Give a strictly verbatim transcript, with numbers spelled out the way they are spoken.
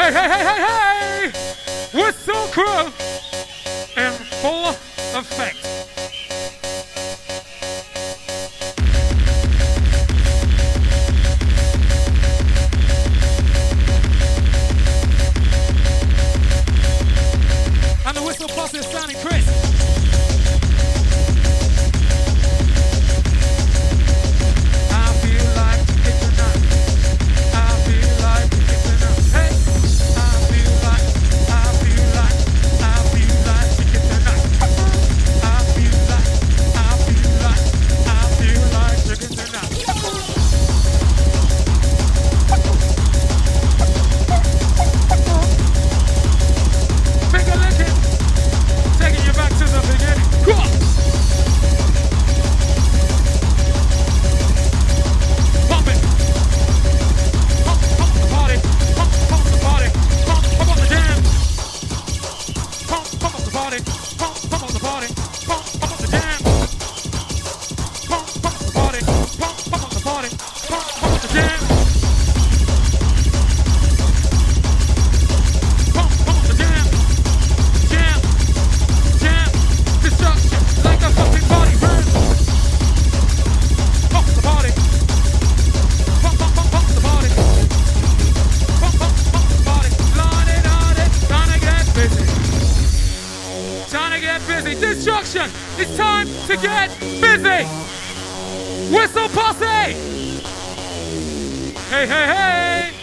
Hey, hey, hey, hey, hey! Whistle crew in full effect. And the whistle plus is sounding crisp. I feel like it's enough. I feel like it's enough. Hey! I feel like, I feel like, I feel like it's enough. I feel like, I feel like, I feel like it's enough. Finger licking, taking you back to the beginning. Go on. Pump it. Pump, pump the party. Pump, pump the party. Pump, pump up the jam. Pump, pump up the party. Pump, pump up the party. Pump, pump up the jam. Pump, pump up the party. Pump, pump up the party. Pump, pump up the jam. Pump, pump up the jam. Jam, jam, destruction like a fucking party burn. Pump the party. Pump, pump, pump, pump the party. Pump, pump, pump the party. Line it on it, trying to get busy. Trying to get busy. Destruction, it's time to get busy. Whistle posse. Hey, hey, hey.